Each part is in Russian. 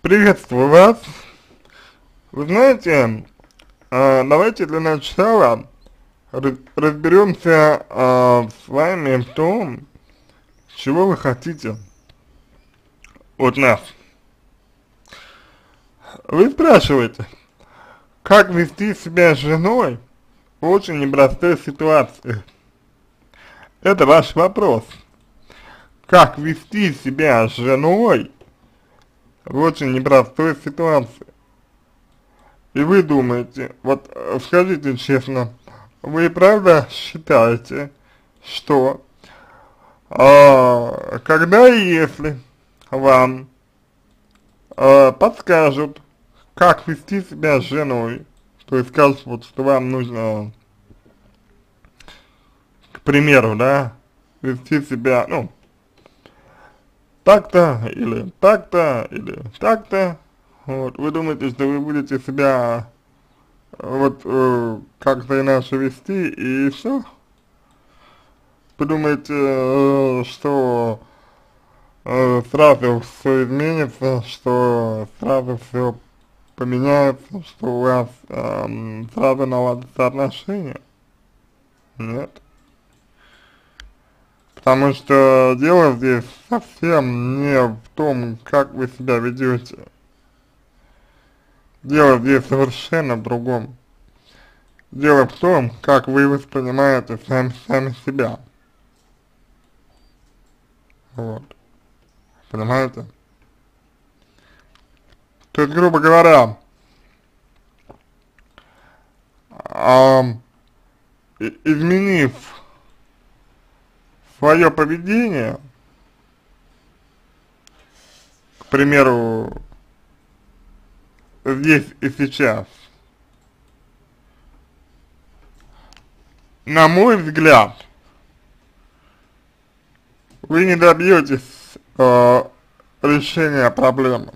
Приветствую вас. Вы знаете, давайте для начала разберемся с вами в том, чего вы хотите от нас. Вы спрашиваете, как вести себя с женой в очень непростой ситуации. Это ваш вопрос. Как вести себя с женой в очень непростой ситуации. И вы думаете, вот скажите честно, вы правда считаете, что когда и если вам подскажут, как вести себя с женой, то есть скажут, вот, что вам нужно, к примеру, да, вести себя, ну, так-то, или так-то, или так-то, вот, вы думаете, что вы будете себя вот как-то иначе вести, и все? Вы думаете, что сразу все изменится, что сразу все поменяется, что у вас сразу наладятся отношения? Нет. Потому что дело здесь совсем не в том, как вы себя ведете. Дело здесь совершенно в другом. Дело в том, как вы воспринимаете сами себя. Вот. Понимаете? То есть, грубо говоря, изменив свое поведение, к примеру, здесь и сейчас, на мой взгляд, вы не добьетесь решения проблемы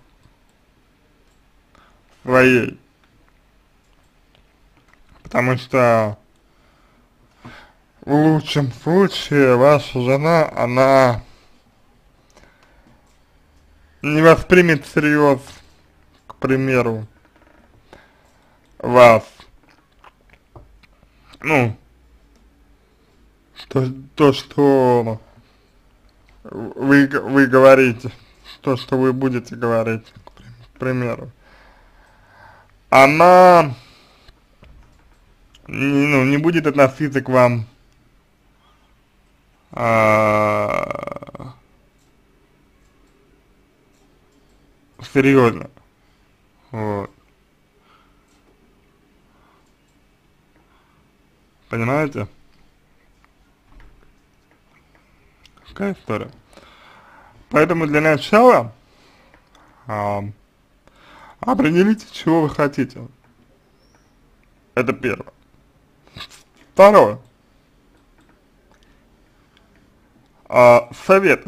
своей, потому что в лучшем случае ваша жена, она не воспримет всерьез, к примеру, вас, ну, то, что вы говорите, то, что вы будете говорить, к примеру, она, не будет относиться к вам серьезно, вот, понимаете? Такая история. Поэтому для начала определите, чего вы хотите. Это первое. Второе. Совет.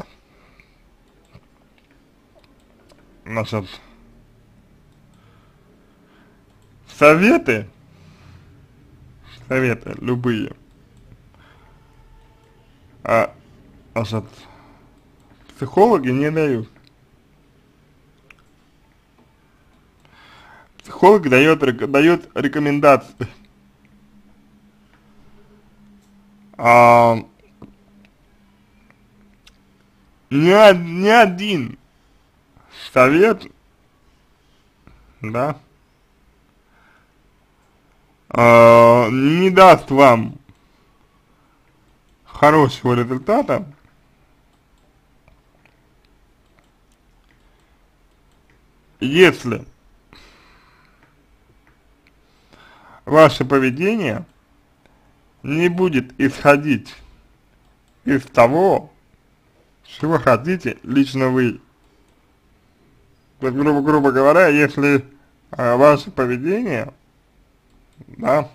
Значит, советы любые, значит, психологи не дают. Психолог дает рекомендации. Ни один совет, да, не даст вам хорошего результата, если ваше поведение не будет исходить из того, чего хотите лично вы. То есть, грубо говоря, если ваше поведение, да,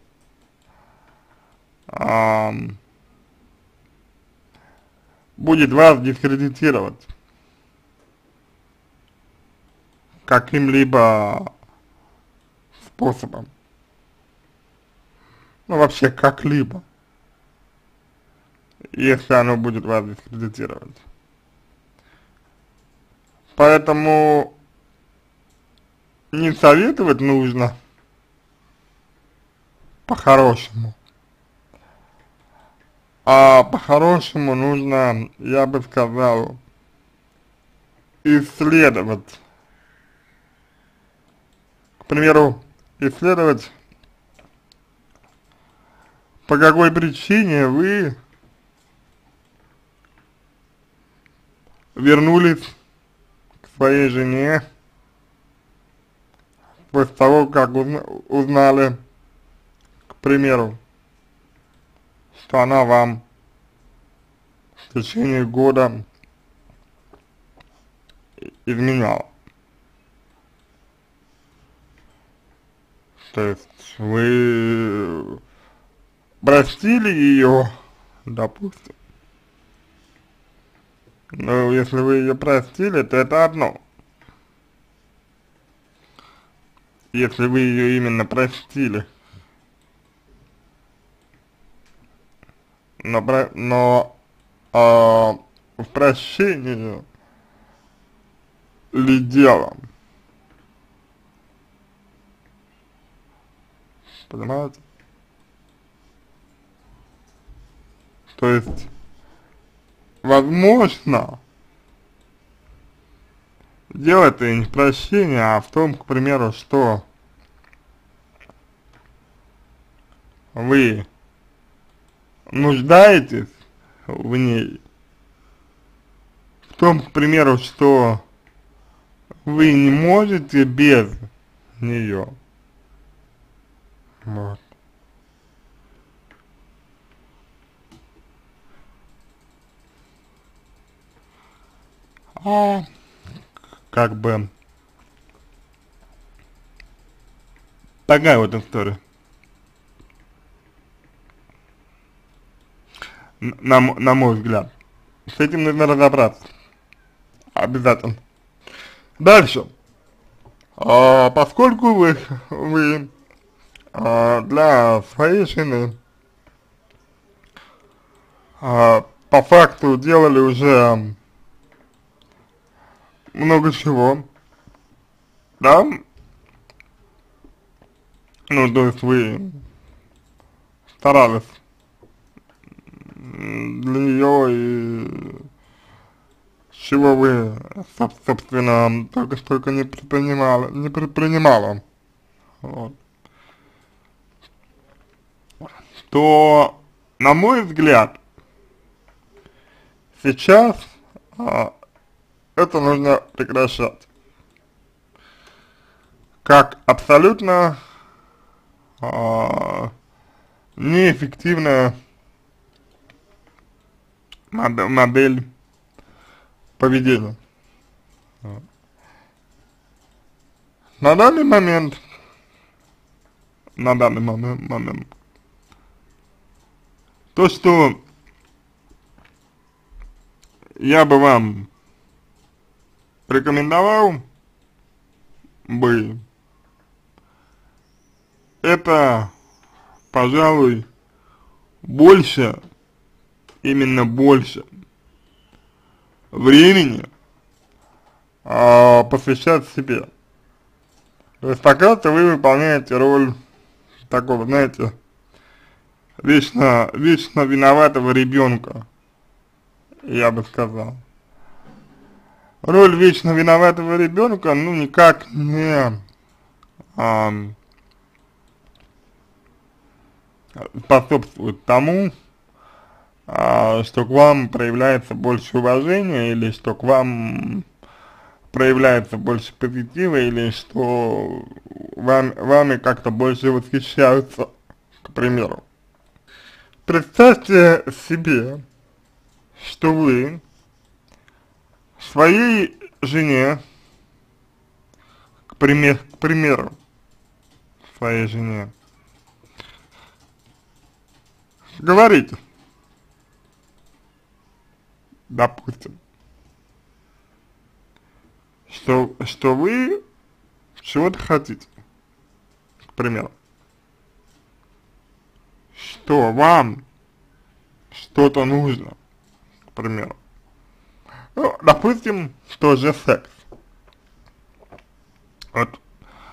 будет вас дискредитировать каким-либо способом, ну вообще как-либо, если оно будет вас дискредитировать. Поэтому не советовать нужно по-хорошему, а по-хорошему нужно, я бы сказал, исследовать. К примеру, исследовать, по какой причине вы вернулись к своей жене после того, как узнали, к примеру, что она вам в течение года изменяла. То есть вы простили ее, допустим, но если вы ее простили, то это одно. Если вы ее именно простили. Но в прощении ли дело? Понимаете? То есть, возможно, дело-то и не в прощении, а в том, к примеру, что вы нуждаетесь в ней, в том, к примеру, что вы не можете без нее. Вот. А как бы такая вот история. На мой взгляд. С этим нужно разобраться. Обязательно. Дальше. Поскольку вы для своей жены по факту делали уже много чего, да? Ну, то есть вы старались для нее и чего вы, собственно, только не предпринимала, вот, то, на мой взгляд, сейчас это нужно прекращать. Как абсолютно неэффективная модель поведения. На данный момент, то, что я бы вам рекомендовал бы, это, пожалуй, больше, именно больше времени посвящать себе. То есть пока-то вы выполняете роль такого, знаете, вечно виноватого ребенка, я бы сказал. Роль вечно виноватого ребенка, ну, никак не способствует тому, что к вам проявляется больше уважения, или что к вам проявляется больше позитива, или что вами как-то больше восхищаются, к примеру. Представьте себе, что вы своей жене, к примеру, своей жене, говорите, допустим, что вы чего-то хотите, к примеру, что вам что-то нужно, к примеру. Ну, допустим, тоже секс. Вот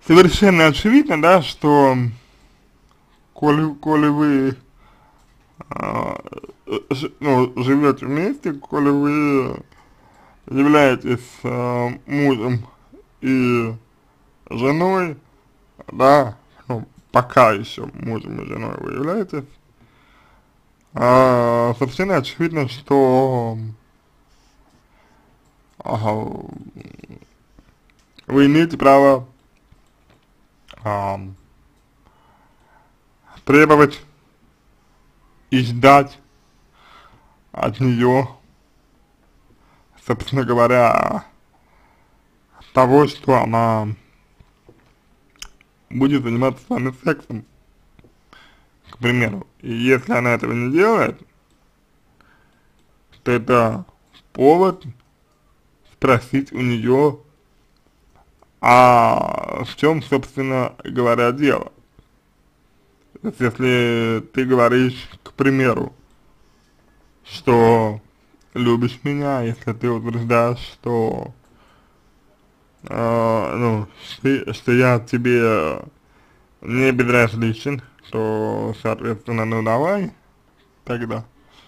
совершенно очевидно, да, что коли вы ну, живете вместе, коли вы являетесь мужем и женой, да, ну, пока еще мужем и женой вы являетесь, совершенно очевидно, что вы имеете право требовать и ждать от нее, собственно говоря, того, что она будет заниматься с вами сексом, к примеру. И если она этого не делает, то это повод спросить у нее, а в чем, собственно говоря, дело. То есть, если ты говоришь, к примеру, что любишь меня, если ты утверждаешь, что, ну, что я тебе не безразличен, то, соответственно, ну давай тогда.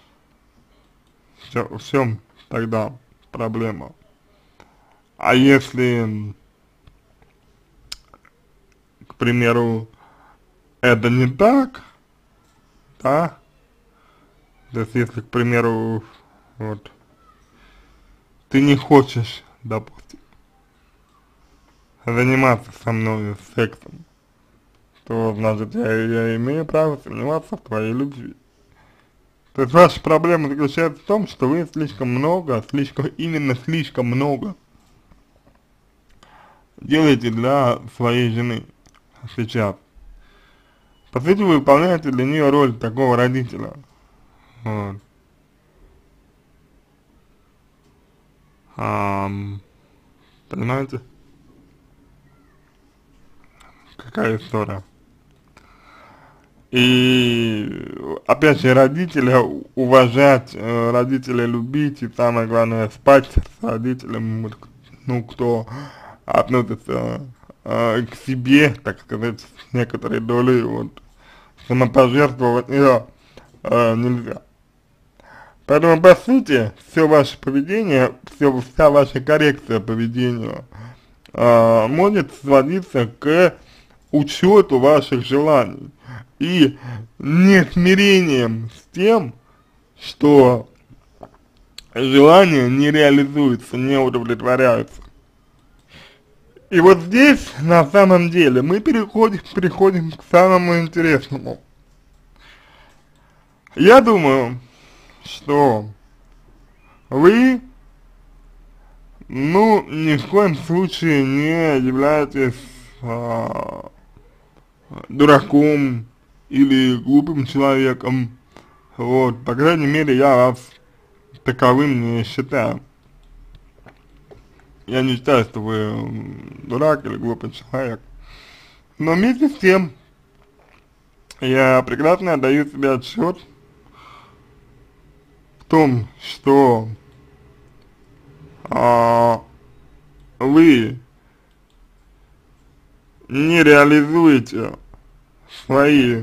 В чем тогда проблема? А если, к примеру, это не так, да, то есть если, к примеру, вот, ты не хочешь, допустим, заниматься со мной сексом, то, значит, я имею право сомневаться в твоей любви. То есть ваша проблема заключается в том, что вы слишком много, именно слишком много делаете для своей жены сейчас. По сути, вы выполняете для нее роль такого родителя. Вот. Понимаете, какая история? И опять же, родителя уважать, родителя любить, и самое главное, спать с родителем, вот, ну, кто относится к себе, так сказать, с некоторой долей, вот, самопожертвовать ее нельзя. Поэтому, по сути, все ваше поведение, вся ваша коррекция поведения может сводиться к учету ваших желаний и несмирением с тем, что желания не реализуются, не удовлетворяются. И вот здесь, на самом деле, мы переходим к самому интересному. Я думаю, что вы, ну, ни в коем случае не являетесь дураком или глупым человеком, вот, по крайней мере, я вас таковым не считаю. Я не считаю, что вы дурак или глупый человек, но вместе с тем, я прекрасно отдаю себе отчет в том, что вы не реализуете свои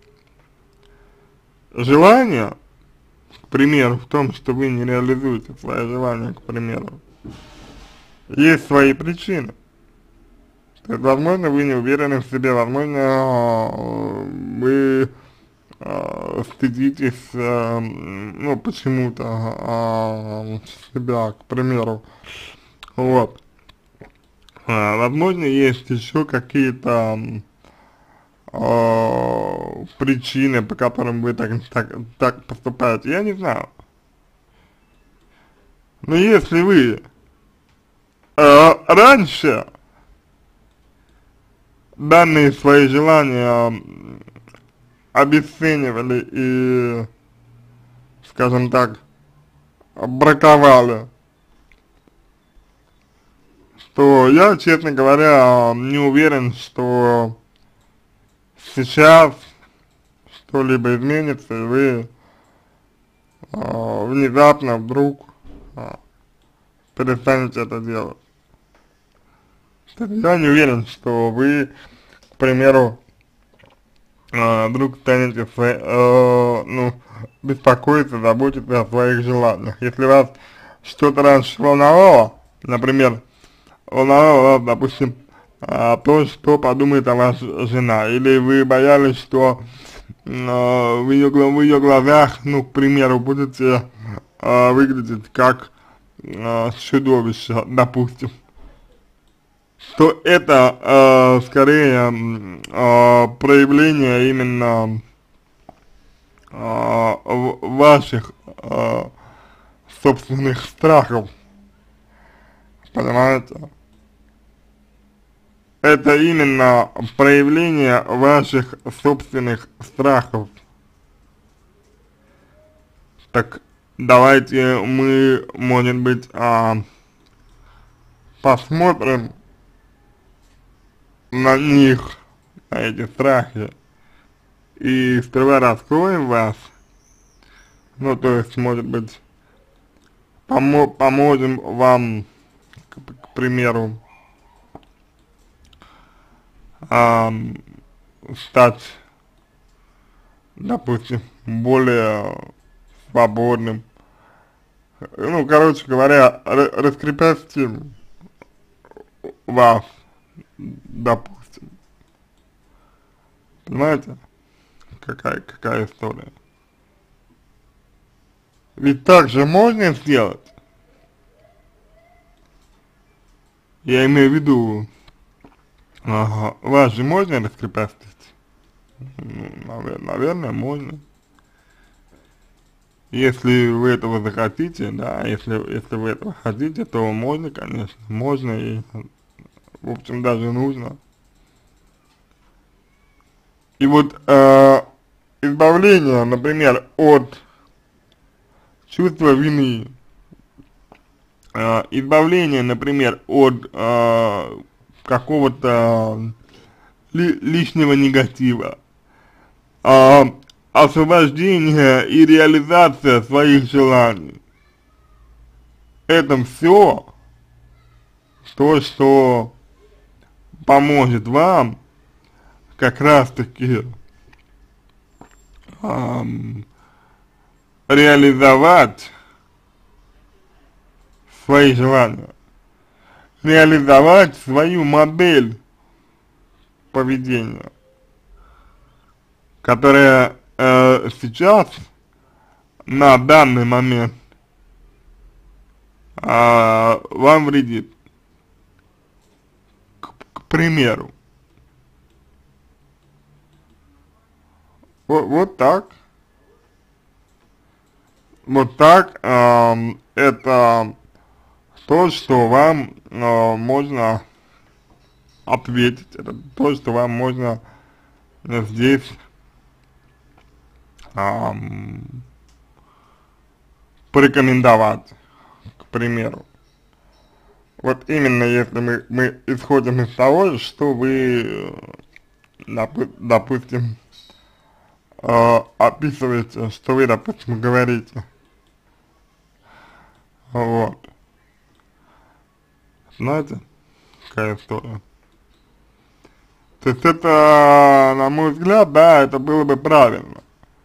желания, к примеру, в том, что вы не реализуете свои желания, к примеру, есть свои причины. То есть, возможно, вы не уверены в себе, возможно, вы стыдитесь, ну, почему-то себя, к примеру, вот. Возможно, есть еще какие-то причины, по которым вы так поступаете, я не знаю. Но если вы раньше данные свои желания обесценивали и, скажем так, браковали, то я, честно говоря, не уверен, что сейчас что-либо изменится, и вы внезапно вдруг перестанете это делать. Я не уверен, что вы, к примеру, вдруг станете, ну, беспокоиться, заботиться о своих желаниях. Если вас что-то раньше волновало, например, волновало вас, допустим, то, что подумает о вас жена, или вы боялись, что в ее глазах, ну, к примеру, будете выглядеть как чудовище, допустим, то это скорее проявление именно ваших собственных страхов, понимаете? Это именно проявление ваших собственных страхов. Так давайте мы, может быть, посмотрим на них, на эти страхи, и сперва раскроем вас, ну, то есть, может быть, поможем вам, к примеру, стать, допустим, более свободным. Ну, короче говоря, раскрепостим вас, допустим. Понимаете, какая история? Ведь так же можно сделать. Я имею в виду, вас же можно раскрепостить? Ну, наверное, можно. Если вы этого захотите, да, если вы этого хотите, то можно, конечно, можно и, в общем, даже нужно. И вот избавление, например, от чувства вины, избавление, например, от какого-то лишнего негатива, освобождение и реализация своих желаний. Это все то, что поможет вам как раз-таки реализовать свои желания, реализовать свою модель поведения, которая сейчас, на данный момент, вам вредит. К примеру. Вот так. Вот так, это то, что вам можно ответить, это то, что вам можно здесь порекомендовать, к примеру. Вот именно если мы исходим из того, что вы, допустим, описываете, что вы, допустим, говорите. Вот. Знаете, какая история? То есть это, на мой взгляд, да, это было бы правильно.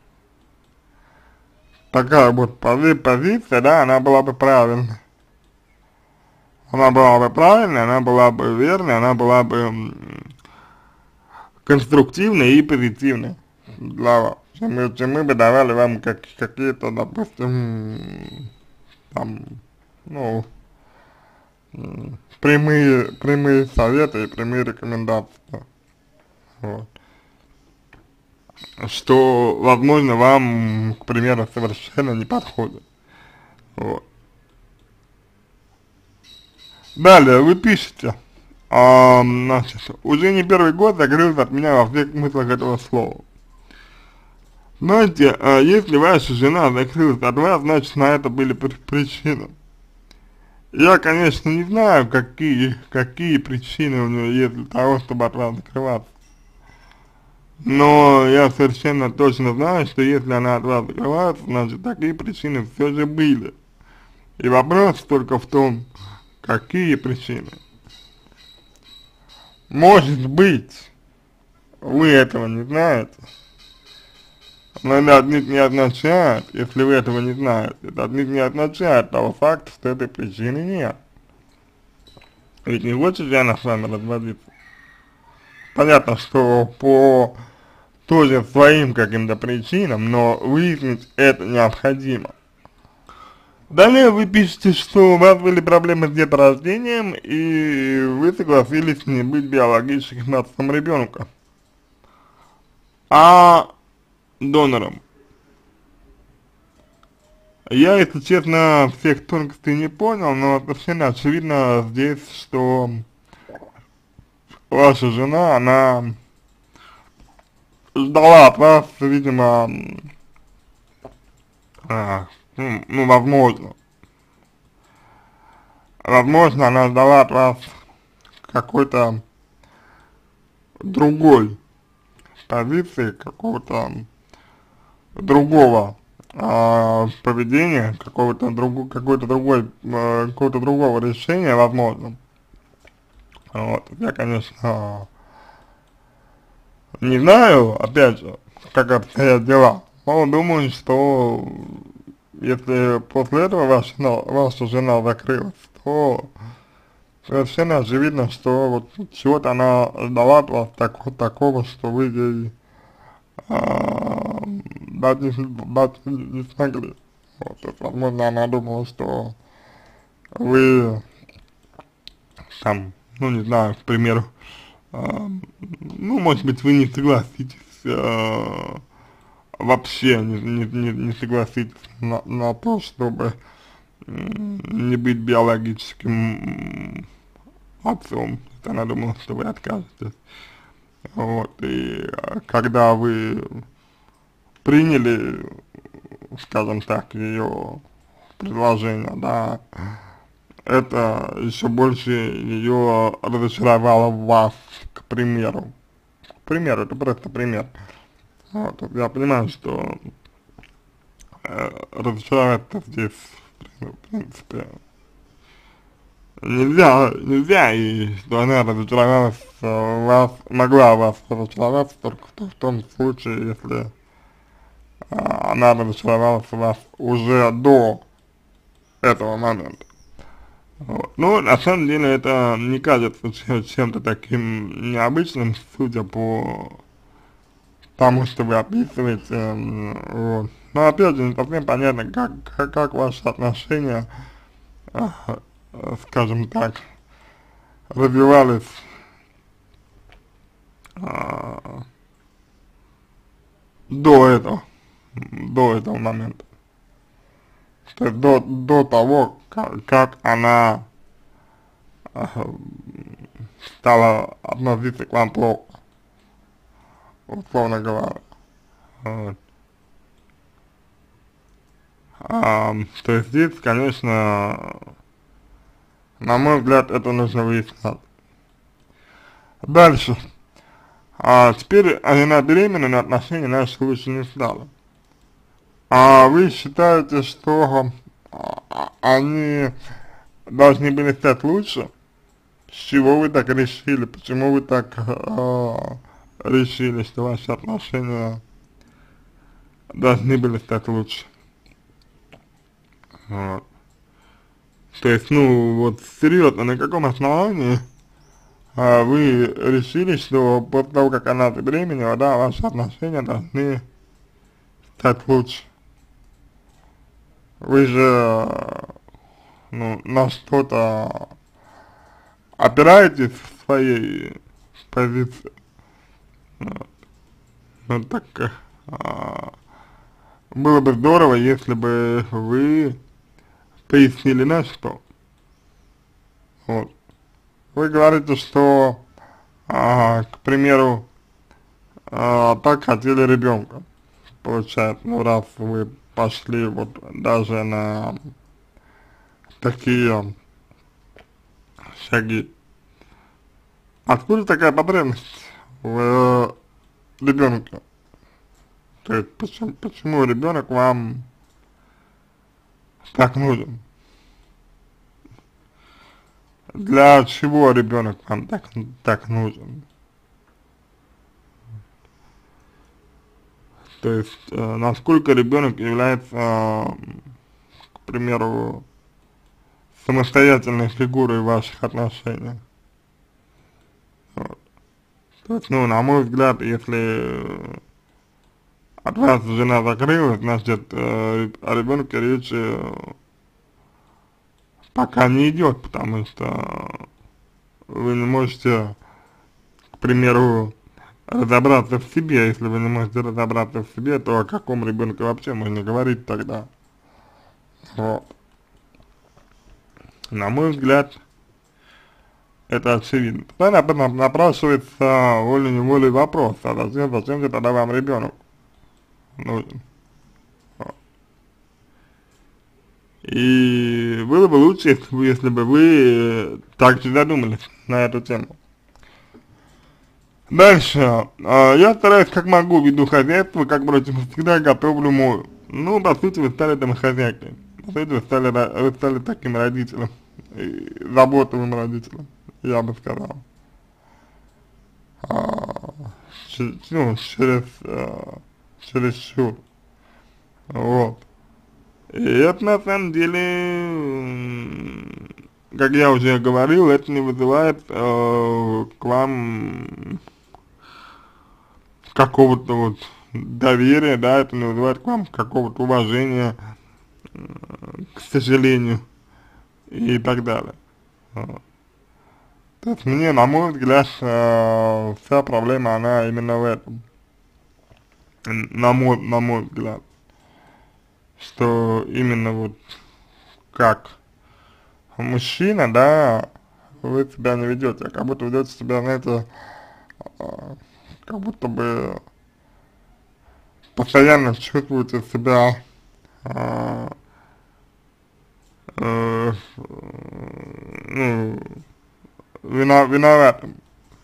Такая вот позиция, да, она была бы правильной. Она была бы правильной, она была бы верной, она была бы конструктивной и позитивной для вас. Чем мы бы давали вам какие-то, допустим, там, ну, прямые советы и прямые рекомендации. Вот. Что, возможно, вам, к примеру, совершенно не подходит. Вот. Далее, вы пишете, значит, уже не первый год закрылся от меня во всех смыслах этого слова. Знаете, если ваша жена закрылась от вас, значит, на это были причины. Я, конечно, не знаю, какие причины у нее есть для того, чтобы от вас закрываться. Но я совершенно точно знаю, что если она от вас закрывается, значит, такие причины все же были. И вопрос только в том, какие причины. Может быть, вы этого не знаете, но это отнюдь не означает, если вы этого не знаете, это отнюдь не означает того факта, что этой причины нет. Ведь не хочет же она с вами разводиться. Понятно, что по тоже своим каким-то причинам, но выяснить это необходимо. Далее вы пишете, что у вас были проблемы с деторождением, и вы согласились не быть биологическим отцом ребенка, а донором. Я, если честно, всех тонкостей не понял, но совершенно очевидно здесь, что ваша жена, она ждала от вас, видимо, ну, возможно, она ждала от вас какой-то другой позиции, какого-то другого поведения, какого-то другого решения, возможно. Вот, я, конечно, не знаю, опять же, как обстоят дела, но думаю, что если после этого ваша жена закрылась, то совершенно очевидно, что вот чего-то она ждала от вас такого, что вы ей дать не смогли. Вот, то есть, возможно, она думала, что вы там, ну не знаю, к примеру, ну, может быть, вы не согласитесь, вообще не согласитесь на то, чтобы не быть биологическим отцом. Она думала, что вы откажетесь. Вот, и когда вы приняли, скажем так, ее предложение, да, это еще больше ее разочаровало в вас, к примеру. К примеру, это просто пример. Вот, я понимаю, что разочароваться здесь, в принципе, нельзя, и что она разочаровалась в вас, могла вас разочароваться только в том случае, если она разочаровалась в вас уже до этого момента. Вот. Ну, на самом деле, это не кажется чем-то таким необычным, судя по тому, что вы описываете, вот. Но опять же, не совсем понятно, как ваши отношения, скажем так, развивались а, до этого, до этого момента. То есть до того, как она стала относиться к вам плохо, условно говоря. Вот. То есть здесь, конечно, на мой взгляд, это нужно выяснять. Дальше. Теперь она беременна, но отношения наши лучше не стало. Вы считаете, что они должны были стать лучше? С чего вы так решили? Почему вы так решили, что ваши отношения должны были стать лучше? Вот. То есть, ну, вот серьезно, на каком основании вы решили, что после того, как она забеременела, да, ваши отношения должны стать лучше? Вы же, ну, на что-то опираетесь в своей позиции. Вот. Ну, так, было бы здорово, если бы вы пояснили на что. Вот. Вы говорите, что, к примеру, так хотели ребенка. Получается, ну раз вы пошли вот даже на такие шаги. Откуда такая потребность в ребенке? То есть почему ребенок вам так нужен? для чего ребенок вам так нужен. То есть, насколько ребенок является, к примеру, самостоятельной фигурой в ваших отношениях. Вот. То есть, ну, на мой взгляд, если от вас жена закрылась, значит, о ребенке речи пока не идет, потому что вы не можете, к примеру, разобраться в себе. Если вы не можете разобраться в себе, то о каком ребенке вообще можно говорить тогда? Вот. На мой взгляд, это очевидно. Тогда напрашивается волей-неволей вопрос, а зачем же тогда вам ребенок нужен? Вот. И было бы лучше, если бы вы также задумались на эту тему. Дальше. Я стараюсь как могу, веду хозяйство, как, впрочем, всегда готовлю мою. Ну, по сути, вы стали домохозяйкой. По сути, вы стали таким родителем, и заботливым родителем, я бы сказал. Ну, чересчур. Вот. И это, на самом деле, как я уже говорил, это не вызывает к вам какого-то вот доверия, да, это не вызывает к вам какого-то уважения, к сожалению, и так далее. Вот. То есть мне, на мой взгляд, вся проблема, она именно в этом, на мой взгляд, что именно вот как мужчина, да, вы себя не ведете, а как будто ведете себя, знаете, как будто бы постоянно чувствуете себя ну, виноватым.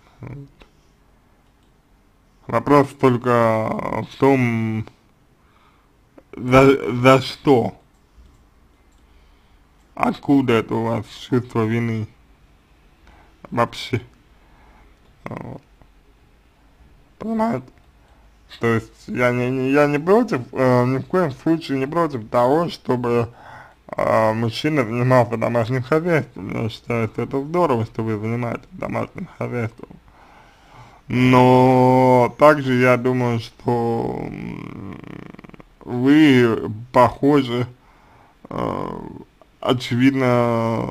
Вопрос только в том, за что, откуда это у вас чувство вины вообще, вот. Понимаете? То есть я не против, ни в коем случае не против того, чтобы мужчина занимался домашним хозяйством. Я считаю, что это здорово, что вы занимаетесь домашним хозяйством. Но также я думаю, что вы похожи, очевидно,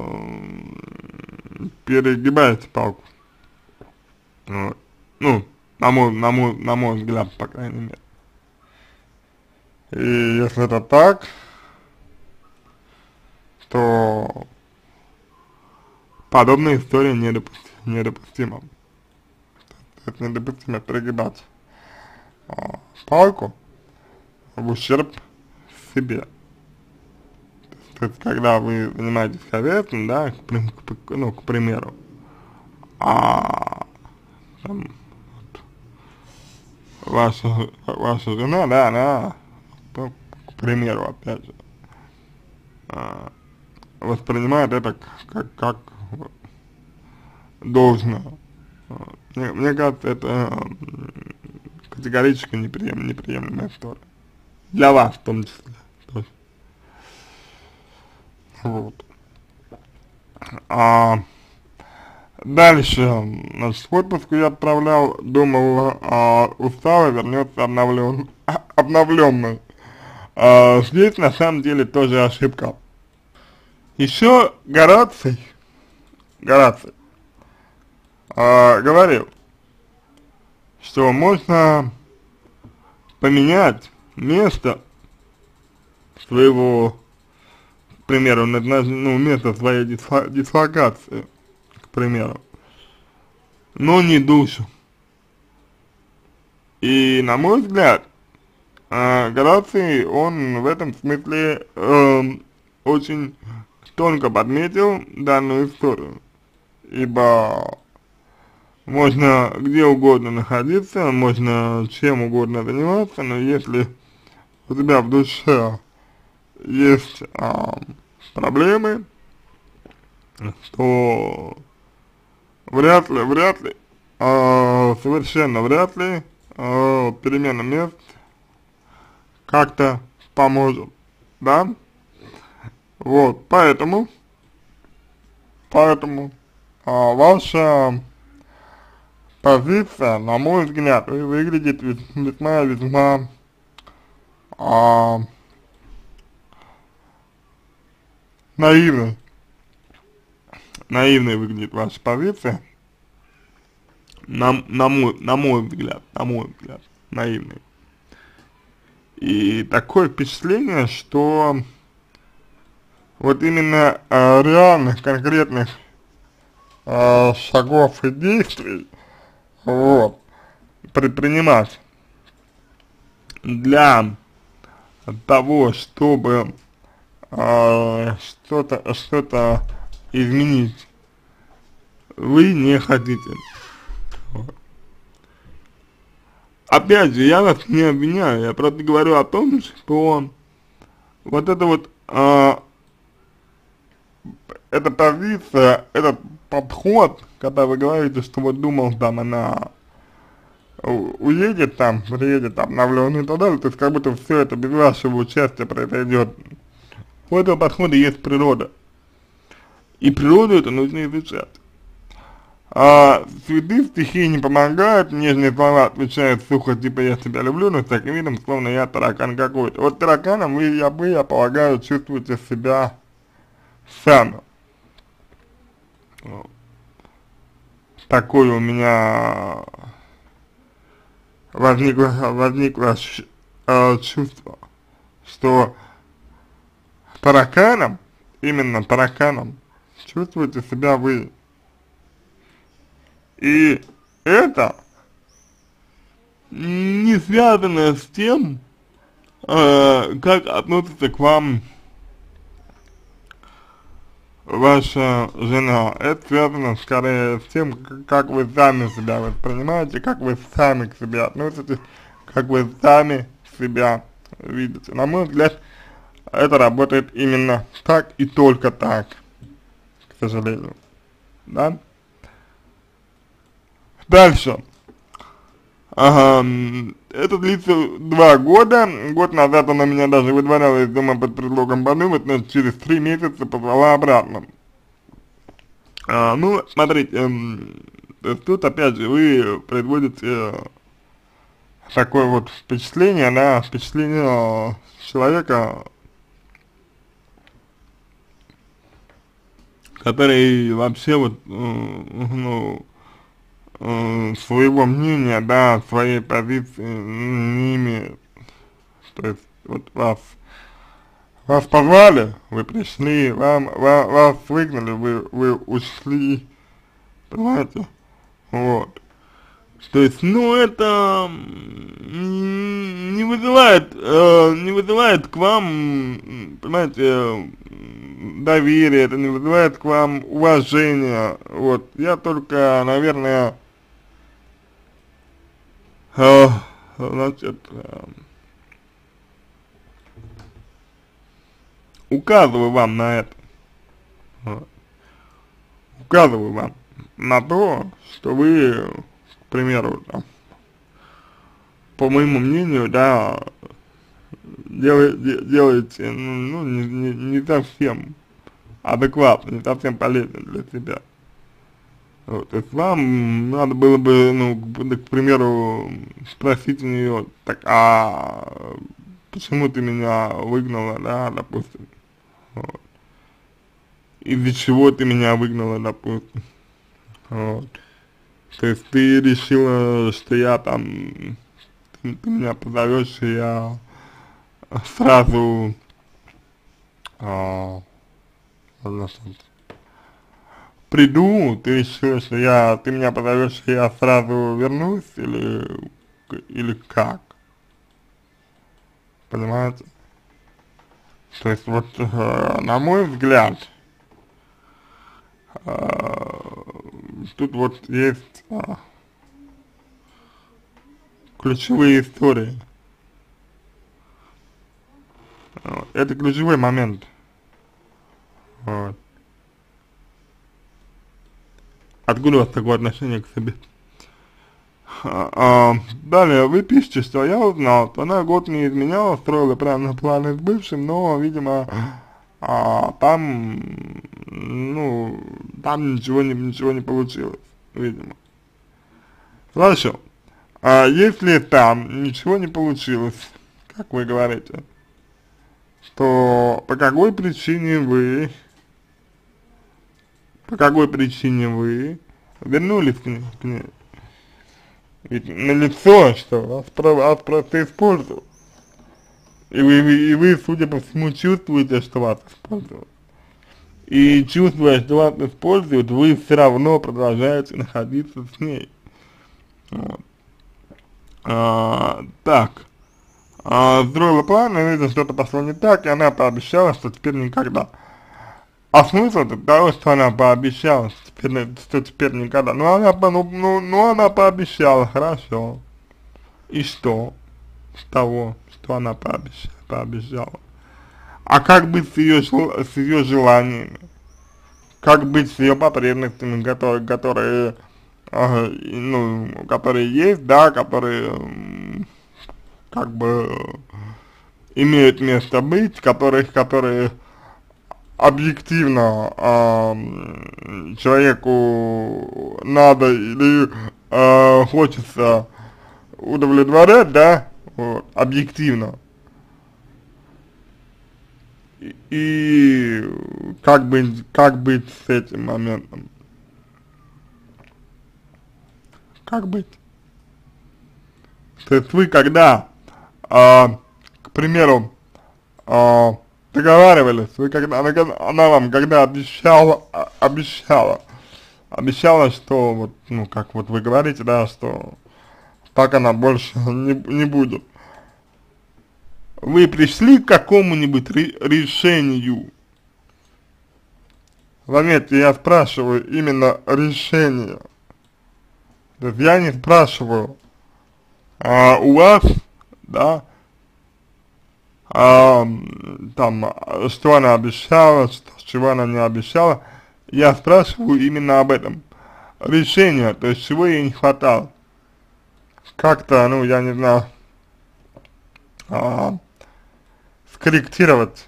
перегибаете палку. Вот. Ну, на мой взгляд, по крайней мере. И если это так, то подобная история недопустима. Это недопустимо перегибать палку в ущерб себе. То есть, когда вы занимаетесь хозяйством, да, к примеру, там, ваша жена, да, она, к примеру, опять же, воспринимает это как должное. Мне кажется, это категорически неприемлемая история. Для вас в том числе. Вот. Дальше, значит, в отпуск я отправлял, думал, устал и вернется обновленный. Здесь на самом деле тоже ошибка. Еще Гораций говорил, что можно поменять место своего, к примеру, ну, место своей дислокации, к примеру, но не душу. И, на мой взгляд, Гораций, он в этом смысле очень тонко подметил данную историю, ибо можно где угодно находиться, можно чем угодно заниматься, но если у тебя в душе есть проблемы, то вряд ли, совершенно вряд ли перемена мест как-то поможет, да? Вот, поэтому ваша позиция, на мой взгляд, выглядит весьма а, наивной. Наивной выглядит ваша позиция, на мой взгляд, наивной. И такое впечатление, что вот именно реальных, конкретных шагов и действий, вот, предпринимать для того, чтобы что-то изменить, вы не хотите. Вот. Опять же, я вас не обвиняю, я просто говорю о том, что вот это вот, эта позиция, этот подход, когда вы говорите, что вот думал, там она уедет там, приедет обновленный и так далее, то есть как будто все это без вашего участия произойдет. У этого подхода есть природа. И природу это нужно изучать. Цветы, стихи не помогают, нежные слова отвечают сухо, типа я тебя люблю, но с таким видом, словно я таракан какой-то. Вот тараканом я полагаю, чувствуете себя сами. Вот. Такое у меня возникло чувство, что тараканом, именно тараканом, чувствуете себя вы. И это не связано с тем, как относится к вам ваша жена. Это связано скорее с тем, как вы сами себя воспринимаете, как вы сами к себе относитесь, как вы сами себя видите. На мой взгляд, это работает именно так и только так, к сожалению. Да? Дальше. Это длится 2 года. Год назад она меня даже выдворяла из дома под предлогом подумать, но через 3 месяца позвала обратно. Ну, смотрите, тут опять же вы производите такое вот впечатление, да, впечатление человека, который вообще вот, ну, своего мнения, да, своей позиции не имеет. То есть вот вас позвали, вы пришли, вас выгнали, вы ушли, понимаете? Вот. То есть, ну, это не вызывает к вам, понимаете, доверия, это не вызывает к вам уважения. Вот. Я только, наверное, значит, указываю вам на это. Вот. Указываю вам на то, что вы, к примеру, там, по моему мнению, да, делаете, ну, не совсем адекватно, не совсем полезно для себя. Вот, то есть вам надо было бы, ну, к примеру, спросить у нее, так, а почему ты меня выгнала, да, допустим, вот. Из-за чего ты меня выгнала, допустим, вот. То есть ты решила, что я там, ты меня позовешь, и я сразу, значит, приду, ты решила, что ты меня позовешь, и я сразу вернусь, или как? Понимаете? То есть вот, на мой взгляд, тут вот есть ключевые истории. Это ключевой момент. Вот. Откуда у вас такое отношение к себе? Далее вы пишете, что я узнал, что она год не изменяла, строила прямо планы с бывшим, но, видимо, там, ну, там ничего не получилось, видимо. Хорошо. А если там ничего не получилось, как вы говорите, то по какой причине вы вернулись к ней? Ведь налицо, что вас просто используют. И вы, судя по всему, чувствуете, что вас используют. И чувствуя, что вас используют, вы все равно продолжаете находиться с ней. Вот. Так. Строила планы, видно, что-то пошло не так, и она пообещала, что теперь никогда. А смысл того, что она пообещала, что теперь никогда? Она пообещала, хорошо. И что с того, что она пообещала? А как быть с ее желаниями? Как быть с ее потребностями, которые есть, да, которые как бы имеют место быть, которые объективно человеку надо или хочется удовлетворять, да, вот, объективно. И как быть с этим моментом? Как быть? То есть вы когда, к примеру, договаривались, она вам когда обещала, что вот, ну, как вот вы говорите, да, что так она больше не будет. Вы пришли к какому-нибудь решению? Заметьте, я спрашиваю именно решение. То есть я не спрашиваю, у вас, да, там, что она обещала, чего она не обещала. Я спрашиваю именно об этом. Решение, то есть чего ей не хватало. Как-то, ну, я не знаю, скорректировать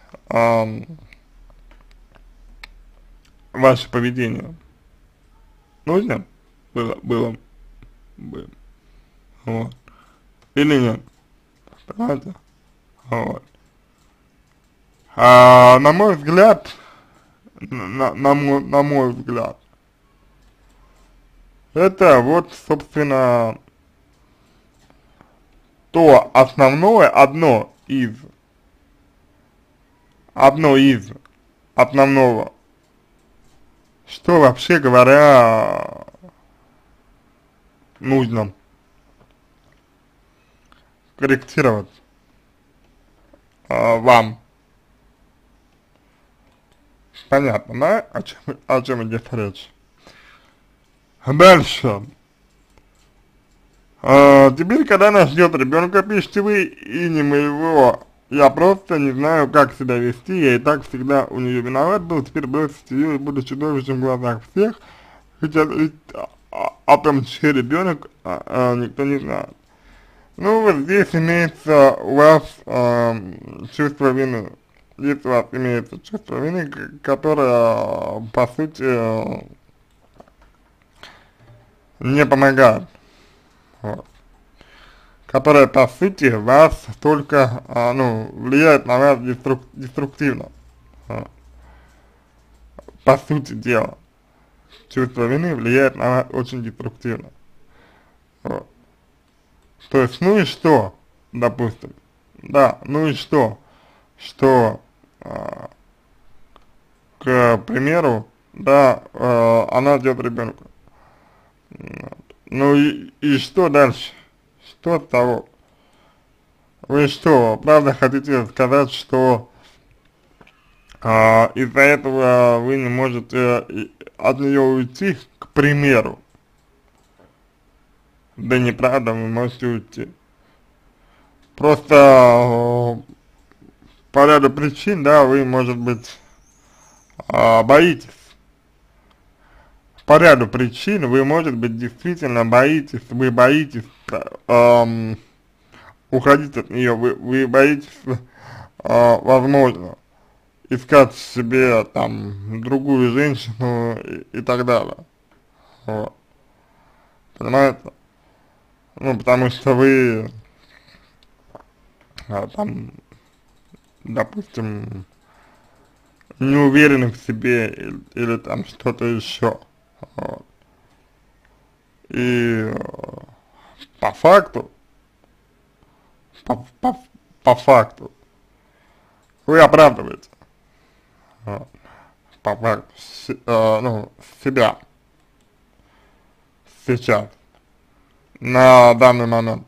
ваше поведение. Нужно было бы, вот, или нет, понимаете, вот. На мой взгляд, на мой взгляд, это вот, собственно, то основное, одно из основного, что, вообще говоря, нужно корректировать вам. Понятно, да, о чем идет речь? Дальше. Теперь, когда нас ждет ребенка, пишите вы, и не моего, я просто не знаю, как себя вести, я и так всегда у нее виноват был, теперь бросить ее и буду чудовищем в глазах всех, хотя о том, чей ребенок, никто не знает. Ну, вот здесь имеется у вас чувство вины. Здесь у вас имеется чувство вины, которое, по сути, не помогает. Вот. Которая, по сути, вас только, влияет на вас деструктивно. Вот. По сути дела. Чувство вины влияет на вас очень деструктивно. Вот. То есть, ну и что, допустим, да, ну и что, к примеру, да, она ждет ребенка. Ну и что дальше? Что с того? Вы что, правда хотите сказать, что из-за этого вы не можете от нее уйти, к примеру? Да неправда, вы можете уйти. Просто по ряду причин, да, вы, может быть, боитесь по ряду причин вы, может быть, действительно боитесь, вы боитесь уходить от нее, вы боитесь, возможно, искать себе там другую женщину и так далее. Вот. Понимаете? Ну, потому что вы там, допустим, не уверены в себе или там что-то еще. Вот. И по факту, по, по, по факту, вы оправдываете, вот, по факту, ну, себя сейчас, на данный момент.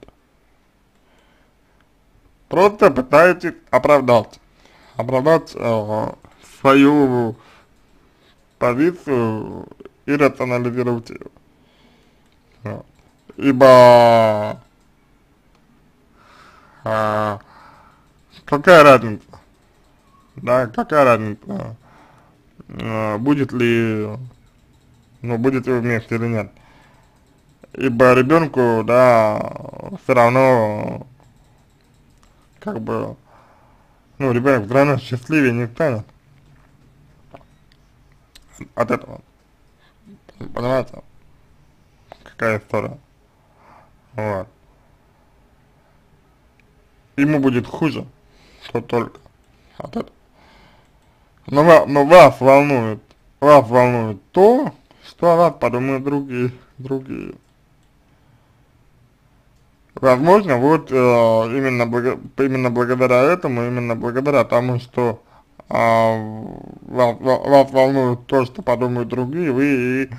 Просто пытаетесь оправдать свою позицию и рационализировать ее. Вот. Ибо какая разница, да, какая разница, будет ли, ну, будете вы вместе или нет. Ибо ребенку, да, все равно, как бы, ну, ребенок все равно счастливее не станет от этого. Понимаете, какая история? Вот. Ему будет хуже, то только от этого. Но вас волнует то, что о вас подумают другие. Возможно, вот именно благодаря этому, именно благодаря тому, что вас волнует то, что подумают другие, вы и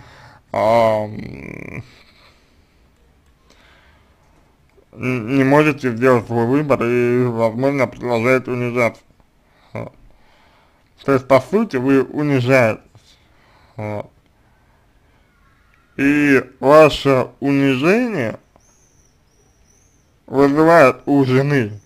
не можете сделать свой выбор и, возможно, продолжаете унижаться. Вот. То есть, по сути, вы унижаетесь. Вот. И ваше унижение вызывает у жены,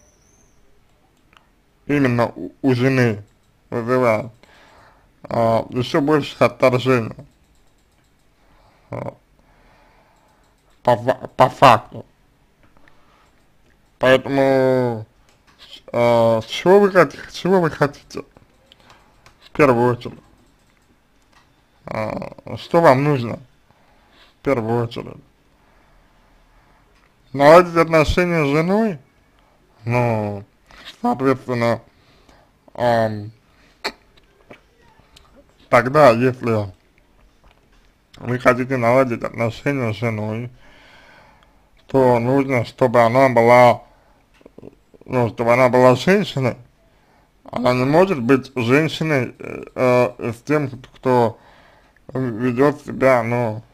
именно у жены вызывает еще больше отторжения. Вот. По факту. Поэтому чего вы хотите в первую очередь? Что вам нужно в первую очередь? Наладить отношения с женой, ну, соответственно, тогда, если вы хотите наладить отношения с женой, то нужно, чтобы она была, ну, чтобы она была женщиной. Она не может быть женщиной с тем, кто ведет себя, ну,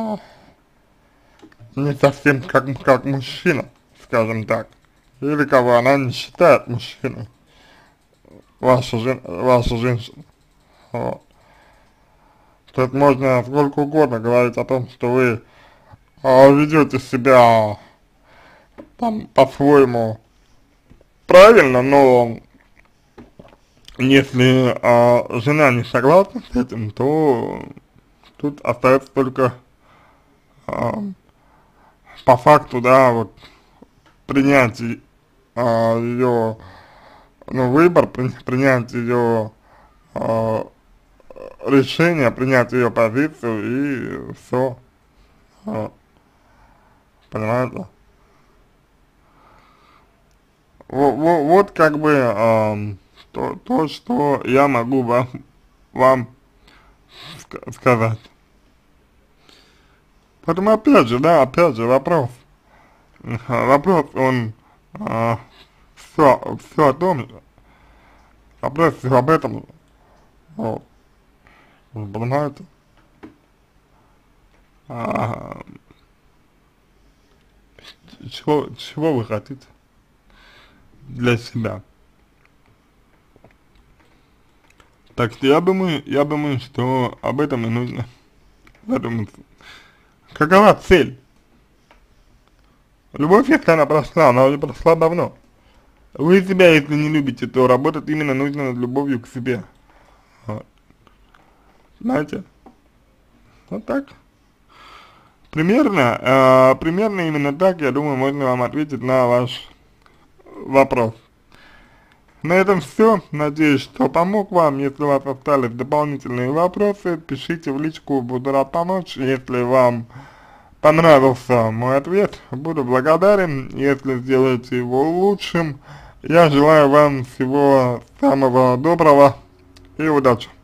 не совсем как мужчина, скажем так, или кого она не считает мужчиной, ваша женщина. Вот. То есть можно сколько угодно говорить о том, что вы ведете себя там по-своему правильно, но если жена не согласна с этим, то тут остается только по факту, да, вот принять ее, ну, выбор, принять ее решение, принять ее позицию и все. Понимаете? Вот как бы то, что я могу вам сказать. Поэтому опять же, да, опять же вопрос. Вопрос, он все о том же. Вопрос все об этом же. Вот. Вы понимаете? Чего вы хотите для себя? Так что я думаю, что об этом и нужно задуматься. Какова цель? Любовь, если она уже прошла давно. Вы себя, если не любите, то работать именно нужно над любовью к себе. Вот. Знаете? Вот так. Примерно именно так, я думаю, можно вам ответить на ваш вопрос. На этом все. Надеюсь, что помог вам. Если у вас остались дополнительные вопросы, пишите в личку, буду рад помочь. Если вам понравился мой ответ, буду благодарен. Если сделаете его лучшим, я желаю вам всего самого доброго и удачи.